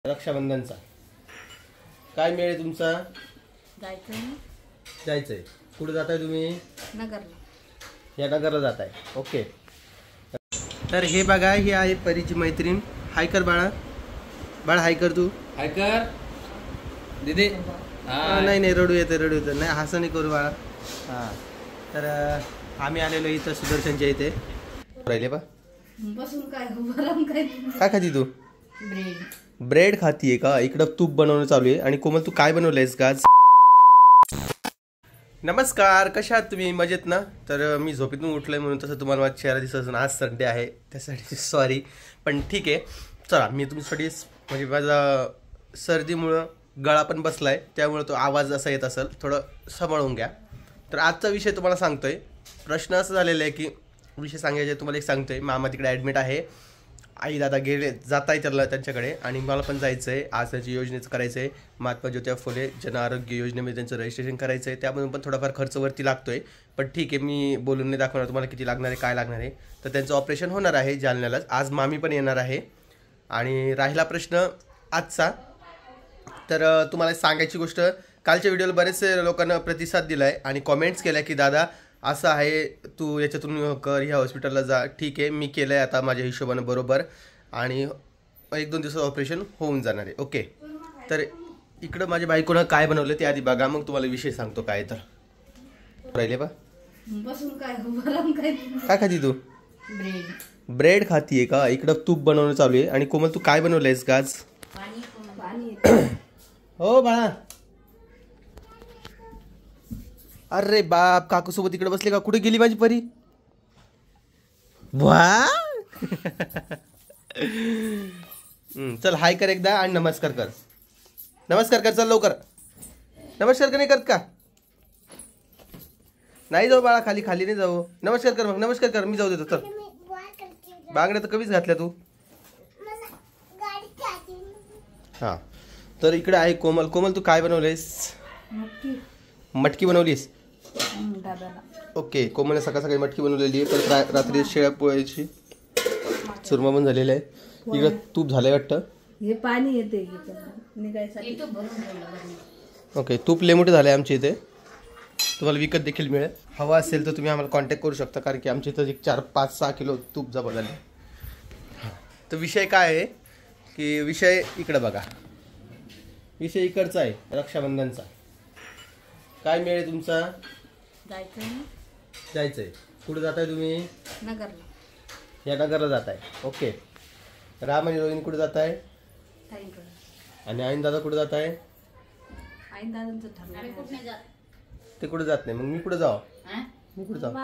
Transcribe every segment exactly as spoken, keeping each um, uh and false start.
रक्षाबंधनचा काय मेळ तुमचा? जायचं जायचंय. कुठे जाताय तुम्ही? नगरला. या नगरला जाताय. ओके. तर हे बघा, ही आहे परीची मैत्रीण. हाय कर बाळा. बाळा हाय कर. तू हाय कर दीदी. नाही नाही रडू येते रडू येतं नाही, हसं नाही करू बाळा. हां तर आम्ही आलेलो इथं सुदर्शनच्या इथे. राहिले बा बसून काय उभं काय काय खाती तू? ब्रेड. ब्रेड खातीये का? इकडं तूप बनवणं चालू आहे. आणि कोमल तू काय बनवलंयस का? नमस्कार, कशा आहात तुम्ही? मजेत ना? तर मी झोपेतून उठलोय म्हणून तसं तुम्हाला माझा चेहरा दिसत असून आज संडे आहे त्यासाठी सॉरी, पण ठीक आहे. चला, मी तुमच्यासाठी म्हणजे माझा सर्दीमुळं गळा पण बसलाय, त्यामुळे तो आवाज असा येत असेल, थोडं सांभाळून घ्या. तर आजचा विषय तुम्हाला सांगतोय. प्रश्न असं झालेला आहे की विषय सांगायचे तुम्हाला एक सांगतोय. मामा तिकडे ॲडमिट आहे, आई दादा गेले जात आहे त्याला त्यांच्याकडे, आणि मला पण जायचं आहे. आज त्याची योजनेचं करायचं आहे. महात्मा ज्योतिबा फुले जन आरोग्य योजनेमध्ये त्यांचं रजिस्ट्रेशन करायचं आहे. त्यामधून पण थोडाफार खर्चवरती लागतोय, पण ठीक आहे, मी बोलून नाही दाखवणार तुम्हाला किती लागणार आहे, काय लागणार आहे. तर त्यांचं ऑपरेशन होणार आहे जालन्यालाच. आज मामी पण येणार आहे. आणि राहिला प्रश्न आजचा, तर तुम्हाला सांगायची गोष्ट, कालच्या व्हिडिओला बरेचसे लोकांना प्रतिसाद दिला आहे आणि कॉमेंट्स केल्या की दादा असं आहे, तू याच्यातून कर, ह्या हॉस्पिटलला जा. ठीक आहे, मी केलं आहे आता माझ्या हिशोबानं बरोबर, आणि एक दोन दिवसात ऑपरेशन होऊन जाणार आहे. ओके. तर इकडं माझ्या बायकोनं काय बनवलं ते आधी बघा, मग तुम्हाला विषय सांगतो. काय तर राहिले बा बसून काय उभं काय काय खाती तू? ब्रेड. ब्रेड खातीये का? इकडं तूप बनवणं चालू आहे. आणि कोमल तू काय बनवलंयस का आज? पाणी पाणी हो बाळा. अरे बाप, काकू सोबत इकडे बसले का? कुठे गेली माझी परी? वा चल हाय कर एकदा आणि नमस्कार कर. नमस्कार कर, चल लवकर. नमस्कार कर. नाही करत का? नाही जाऊ बाळा, खाली खाली नाही जाऊ. नमस्कार कर. मग नमस्कार कर, मी जाऊ देतो. तर बांगड्या तर कमीच घातल्या तू. हा, तर इकडे आहे कोमल. कोमल तू काय बनवलेस? मटकी बनवलीस? ओके. कोमलने सकाळ सकाळी मटकी बनवलेली आहे. परत रात्री शेळ्या पोळ्याची चुरमा पण झालेला आहे. इकडं तूप झालंय वाटतं. हे पाणी येते निघायसाठी. ओके. तूप लय मोठे झाले आमच्या इथे, तुम्हाला विकत देखील मिळेल. हवा असेल तर तुम्ही आम्हाला कॉन्टॅक्ट करू शकता, कारण की आमच्या इथं एक चार पाच सहा किलो तूप जमा झाले. तर विषय काय आहे की विषय इकडं बघा, विषय इकडचा आहे रक्षाबंधनचा. काय मेळ तुमचा? जायचं जायचंय. कुठे जाताय तुम्ही? नगरला. या नगरला जाताय. ओके. राम आणि रोहिणी कुठे जाताय? आणि आईन दादा कुठे जाताय? आईन दादांचं ठरलं. ते कुठे जात नाही, मग मी कुठे जाऊ? मी कुठे जाऊ?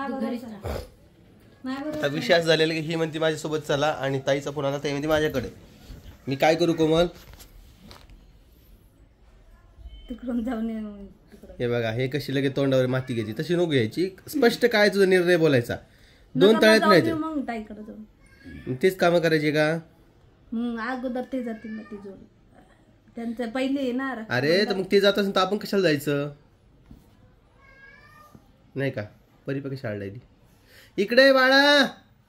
आता विषय असं झालेला की ही म्हणते माझ्यासोबत चला, आणि ताईचा फोन आला, ताई म्हणते माझ्याकडे. मी काय करू कोमल? तिकडून जाऊन हे बघा, हे कशी लगेच तोंडावर माती घ्यायची, तशी नको घ्यायची. स्पष्ट काय तुझा निर्णय बोलायचा. दोन तळ्यात नाही मग ताईकडे जाऊन तेच कामं करायची का? मग अगोदर ते जातील ना, ती जोड त्यांचं पहिले येणार. अरे तर मग ते जात असेल तर आपण कशाला जायचं? नाही का? परी पक्की शाळा राहिली. इकडे बाळा,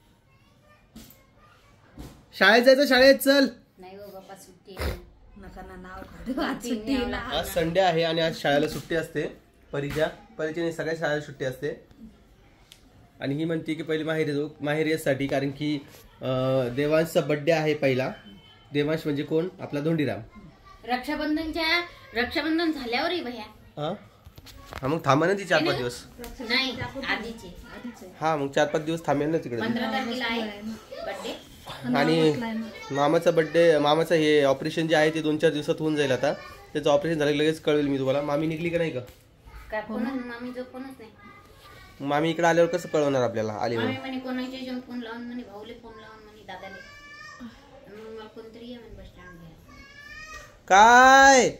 शाळेत जायचं, शाळेत चल. आज संडे आहे आणि आज शाळेला सुट्टी असते. परीच्या परीच्या नाही, सगळ्या शाळेला सुट्टी असते. आणि ही म्हणते की पहिली माहेरी जाऊ, माहेरी यासाठी, कारण की देवांशचा बर्थडे आहे पहिला. देवांश म्हणजे कोण? आपला धोंडीराम. रक्षाबंधनच्या रक्षाबंधन झाल्यावरही भैया. हा हा, मग थांबा ना ती चार पाच दिवस. नाही, आधीचे. हा, मग चार पाच दिवस थांबेल ना तिकडे. पंधरा तारखेला आहे बर्थडे. आणि मामाचा बर्थडे, मामाचं हे ऑपरेशन जे आहे ते दोन चार दिवसात होऊन जाईल. आता त्याचं ऑपरेशन झालं लगेच कळवेल मी तुम्हाला. मामी निघली का नाही का? काय फोनच, मामी जो फोनच नाही. मामी इकडे आल्यावर कसं कळवणार आपल्याला आली मामी म्हणून? म्हणे कोणाच्या जेवण फोन लावून म्हणे, भाऊले फोन लावून म्हणे, दादाले. मग मला कोणतरी ये म्हणे बस स्टँड घ्या. काय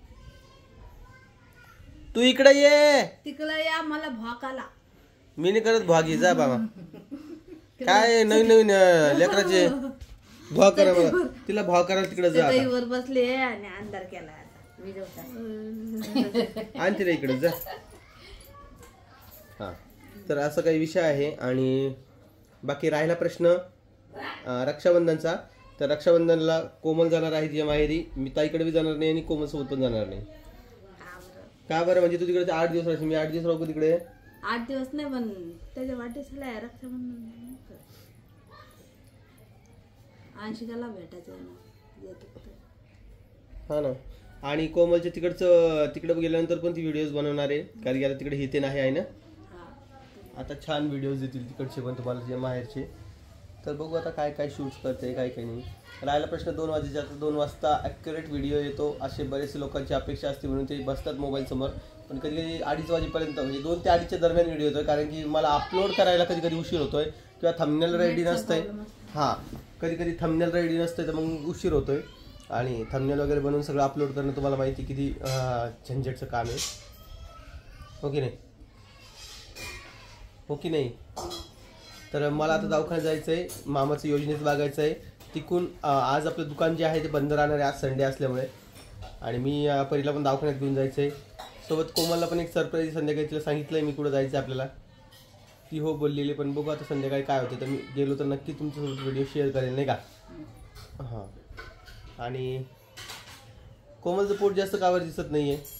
तू इकडे ये. तिकडे या, मला भॉकाला. मी नाही करत भागी, जा बाबा. काय नवीन नवीन लेकराचे भाव करा बघा, तिला भाव करा तिकडे जा. वर बसले आणि अंधार केला. मी जाऊ आणि तिला इकडे जा. हा, तर असं काही विषय आहे. आणि बाकी राहिला प्रश्न रक्षाबंधनचा. तर रक्षाबंधनला कोमल जाणार आहे तिच्या माहेरी, मी ताईकडे बी जाणार नाही आणि कोमल सोबत पण जाणार नाही. का बरं? म्हणजे तू तिकडे आठ दिवस राहशील, मी आठ दिवस राहू तिकडे. आठ दिवस नाही पण त्याच्या वाटेसला रक्षाबंधन आंशिकाला भेटायचं हा ना. आणि कोमलच्या तिकडचं तिकडे गेल्यानंतर पण ती व्हिडिओज बनवणार आहे, कारण की आता तिकडे हिते नाही आहे ना. आता छान व्हिडिओज येतील तिकडचे पण तुम्हाला, जे माहेरचे. तर बघू आता काय काय शूट्स करते, काय काय नाही. राहिला प्रश्न दोन वाजेच्या, आता दोन वाजता ॲक्युरेट व्हिडिओ येतो असे बरेचसे लोकांची अपेक्षा असते, म्हणून ते बसतात मोबाईल समोर. पण कधी कधी अडीच वाजेपर्यंत, म्हणजे दोन ते अडीचच्या दरम्यान व्हिडिओ येतोय, कारण की मला अपलोड करायला कधी कधी उशीर होतोय किंवा थंबनेल रेडी नसतंय. हां, कधी कधी थंबनेल रेडी नसतंय तर मग उशीर होतोय. आणि थंबनेल वगैरे बनवून सगळं अपलोड करणं तुम्हाला माहिती किती झंझटचं काम आहे, हो की नाही? हो की नाही? तर मला आता दवाखान्यात जायचं आहे, मामाचं योजनेत बघायचं आहे. तिकून आज आपलं दुकान जे आहे ते बंद राहणार आहे आज संडे असल्यामुळे. आणि मी परीला पण दवाखान्यात घेऊन जायचं आहे. सोबत कोमलला पण एक सरप्राईज संध्याकाळी तिला सांगितलं आहे मी कुठं जायचं आहे आपल्याला. ती हो बोललेली, पण बघू आता संध्याकाळी काय होतं. तर मी गेलो तर नक्की तुमच्यासोबत व्हिडिओ शेअर करेल, नाही का? हां. आणि कोमलचं पोट जास्त कावर दिसत नाही आहे,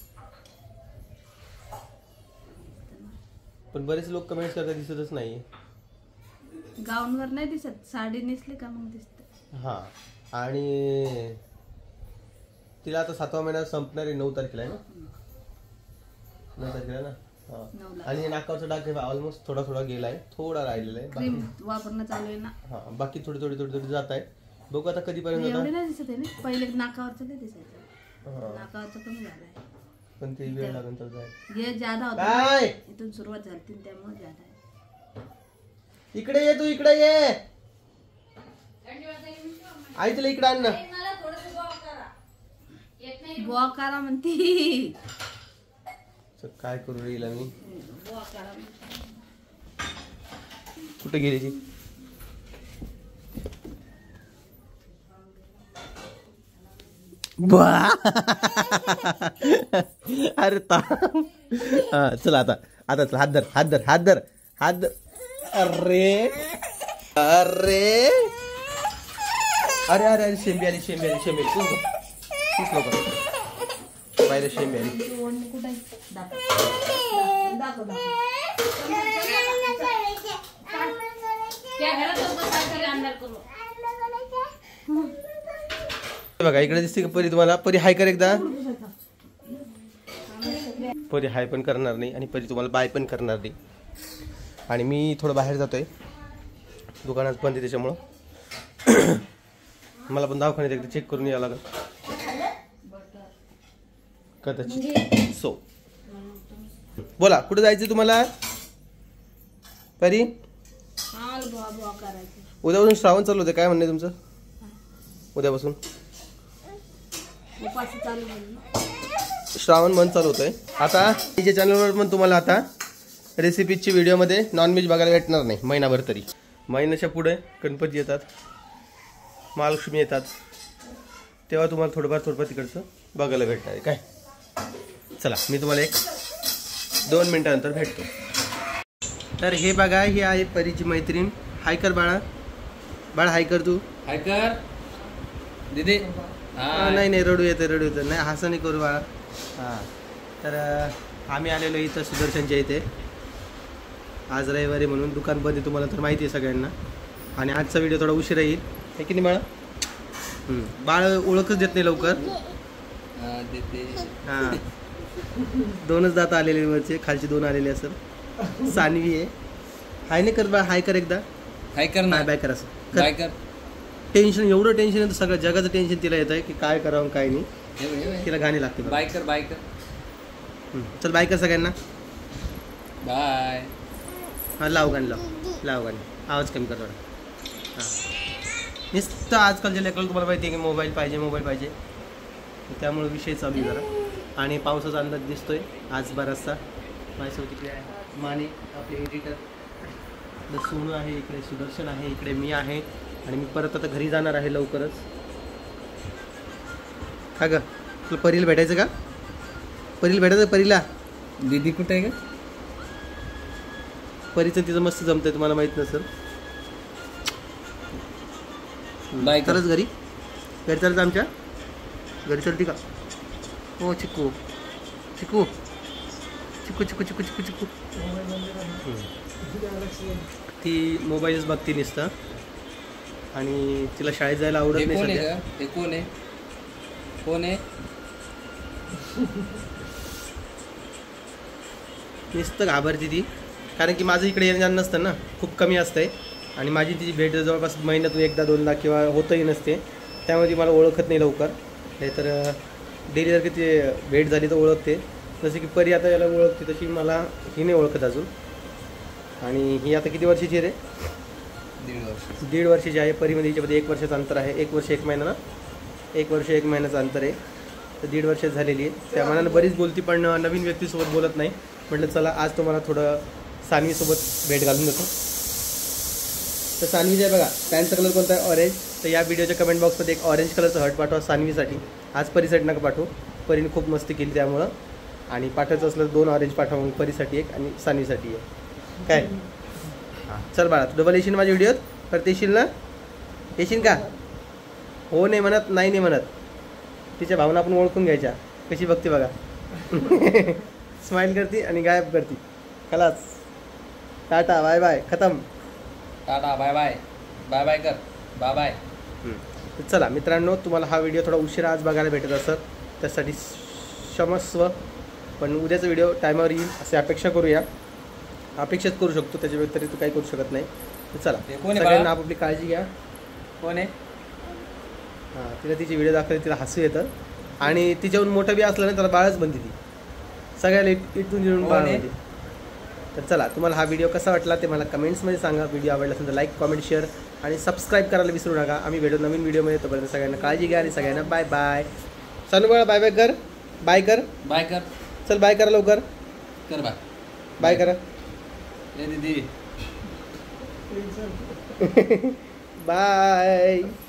पण बरेच लोक कमेंट्स करतात दिसतच नाही आहे. गाऊनवर नाही दिसत, साडी नेसली का मग दिसत. हां. आणि तिला आता सातवा महिना संपणार आहे, नऊ तारखेला आहे ना? नऊ तारखेला ना. हां. आणि नाकावरचा डाग ऑलमोस्ट थोडा थोडा गेला आहे, थोडा राहिलेला आहे. क्रीम वापरणं चालू आहे ना. हां, बाकी थोडी थोडी थोडी थोडी जात आहे. बघू आता कधीपर्यंत एवढे नाही दिसत आहे ना. पहिले नाकावरचं नाही दिसायचं, नाकावरचं कमी झालंय, पण ते वेळ लागेल तर जाय. हे ज्यादा होता, इथून सुरुवात झाली त्यामुळे ज्यादा आहे. इकडे ये, तू इकडे ये. आई तिला इकडे आण ना. बुवा करा म्हणती. काय करू येईल मी? कुठे गेली ती? अरे ता हा, चला आता आता चला, हात धर हात धर हात धर हात धर. अरे अरे अरे अरे अरे शेंबी आली शेंबी आली शेंबी आली. तीच लोक पाहिलं शेंबी आली. बघा इकडे दिसते का परी तुम्हाला? परी हाय कर एकदा. परी हाय पण करणार नाही आणि परी तुम्हाला बाय पण करणार नाही. आणि मी थोडं बाहेर जातोय, दुकानात बंद आहे त्याच्यामुळं. मला पण दवाखान्यात एकदा चेक करून यावं लागेल कदाचित. सो बोला, कुठं जायचं तुम्हाला परी? उद्यापासून श्रावण चालू होते, काय म्हणणे तुमचं? उद्यापासून श्रावण मन चालू होतोय. आता तिच्या चॅनलवर पण तुम्हाला आता रेसिपीची व्हिडिओमध्ये नॉनव्हेज बघायला भेटणार नाही महिनाभर तरी. महिन्याच्या पुढे गणपती येतात, महालक्ष्मी येतात, तेव्हा तुम्हाला थोडंफार थोडंफार तिकडचं बघायला भेटणार आहे. काय चला मी तुम्हाला एक दोन मिनिटानंतर भेटतो. तर हे बघा, ही आहे परीची मैत्रीण. हाय कर बाळा, बाळा हाय कर. तू हाय कर दीदी. नाही नाही रडू येतं रडू येतं नाही, हसं नाही करू बाळा. हां, तर आम्ही आलेलो इथं सुदर्शनच्या इथे. आज रविवारी म्हणून दुकान बंद आहे, तुम्हाला तर माहिती आहे सगळ्यांना. आणि आजचा व्हिडिओ थोडा उशिरा येईल, आहे की नाही बाळा? बाळ ओळखच देत नाही लवकर. हां, दोनच दात आलेले वरचे, खालचे दोन आलेले असं. सानवी आहे. हाय नाही कर बाळा, हाय कर एकदा. हाय कर ना. बाय कर. असं बाय कर. टेन्शन, एवढं टेन्शन येतं, सगळं जगाचं टेन्शन तिला येत आहे की काय करावं काय नाही. तिला गाणी लागते. बाय कर बाय कर. चल बाय कर सगळ्यांना. बाय. हां लाव गाणी, लाव लाव गाणी, आवाज कमी कर थोडा. हां, नुसतं आजकालच्या लेकराला तुम्हाला माहिती आहे की मोबाईल पाहिजे मोबाईल पाहिजे, त्यामुळे विषय चालू आहे जरा. आणि पावसाचा अंदाज दिसतोय आज बराचसा. माझ्यासोबत इकडे आहे माने आपले एडिटर, सोनू आहे, इकडे सुदर्शन आहे, इकडे मी आहे. आणि मी परत आता घरी जाणार आहे लवकरच. का ग तुला परीला भेटायचं का? परीला भेटायचं? परीला दीदी कुठे आहे का? परीचं तिचं मस्त जमतंय, तुम्हाला माहित नसेल. बाय कर चलच घरी घरी चालतं आमच्या घरी चलती का हो चिक्कू चिक्कू चिक्कू चिक्कू चिक्कू चिक्कू चिक्कू ती मोबाईलच बघती नुसतं आणि तिला शाळेत जायला आवडत हे नाही कोण आहे सध्या. का हे कोण आहे कोण आहे नुसतं घाबरती ती कारण की माझं इकडे येणं जाणं नसतं ना खूप कमी असतंय आणि माझी तिची भेट जवळपास महिन्यातून एकदा दोनदा किंवा होतही नसते त्यामुळे ती मला ओळखत नाही लवकर हे तर डेली जर किती भेट झाली तर ओळखते जसे की परी आता याला ओळखते तशी मला ही नाही ओळखत अजून आणि ही आता किती वर्षाची आहे रे दीड वर्ष दीड वर्षाची आहे परीमध्ये हिच्यामध्ये एक वर्षाचं अंतर आहे एक वर्ष एक महिना ना एक वर्ष एक महिन्याचं अंतर आहे तर दीड वर्ष झालेली आहे त्या मनानं बरीच बोलती पण नवीन व्यक्तीसोबत बोलत नाही म्हटलं चला आज तुम्हाला थोडं सानवीसोबत भेट घालून देतो तर सानवीचं आहे बघा पॅन्टचा कलर कोणता आहे ऑरेंज तर या व्हिडिओच्या कमेंट बॉक्समध्ये एक ऑरेंज कलरचं हर्ट पाठवा सानवीसाठी आज परीसाठी नका पाठवू परीने खूप मस्ती केली त्यामुळं आणि पाठवायचं असलं तर दोन ऑरेंज पाठवा मग परीसाठी एक आणि सानवीसाठी एक काय हां चल बाळा तू डबल येशील माझ्या व्हिडिओत परत येशील ना येशील का हो नाही म्हणत नाही नाही म्हणत तिच्या भावना आपण ओळखून घ्यायच्या कशी बघते बघा स्माईल करते आणि गायब करते खलास टाटा बाय बाय खतम tata bye bye bye bye कर बाय बाय तर चला मित्रांनो तुम्हाला हा व्हिडिओ थोडा उशिरा आज बघायला भेटत असत त्यासाठी क्षमस्व पण उद्याचा व्हिडिओ टायमावर येईल अशी अपेक्षा करूया अपेक्षाच करू शकतो त्याच्या व्यतिरिक्त काही करू शकत नाही तर चला हे कोण आहे सगळ्यांना बाळा? आपापली काळजी घ्या कोण आहे हां तिला तिची व्हिडिओ दाखवली तिला हसू येतं आणि तिच्याहून मोठं बी असलं ना त्याला बाळच बनते ती सगळ्याला इट- इटून जिरून हो बाळ ने. बनते तर चला तुम्हाला हा व्हिडिओ कसा वाटला ते मला कमेंट्समध्ये सांगा व्हिडिओ आवडला असेल तर लाईक कमेंट शेअर आणि सबस्क्राईब करायला विसरू नका आम्ही भेटू नवीन व्हिडिओमध्ये तोपर्यंत सगळ्यांना काळजी घ्या आणि सगळ्यांना बाय बाय सानू बाळा बाय बाय कर बाय कर बाय कर चल बाय करा लवकर कर बाय बाय करा ए दीदी बाय